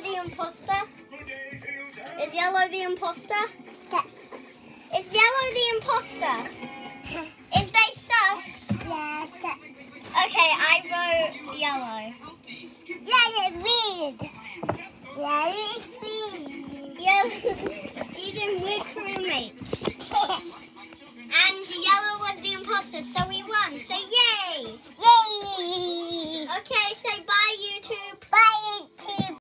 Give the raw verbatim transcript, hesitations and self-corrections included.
the imposter? Is Yellow the imposter? Sus. Is Yellow the imposter? Is they sus? Yeah, sus. Okay, I vote Yellow. Yellow red. Yellow is red. Yellow, Eden, we're crewmates.